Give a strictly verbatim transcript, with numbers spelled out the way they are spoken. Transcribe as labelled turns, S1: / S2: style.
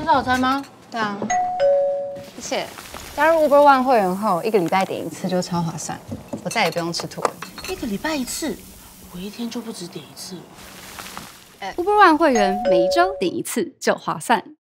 S1: 早餐吗？
S2: 对啊，谢谢。加入 Uber One 会员后，一个礼拜点一次就超划算，我再也不用吃土了。
S1: 一个礼拜一次，我一天就不止点一次了。
S3: Uber One 会员每一周点一次就划算。